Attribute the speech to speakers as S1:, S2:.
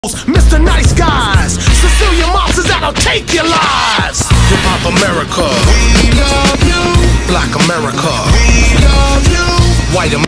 S1: Mr. Nice Guys, Cecilia monsters that'll take your lives. Hip Hop America, we love you. Black America, we love you. White America.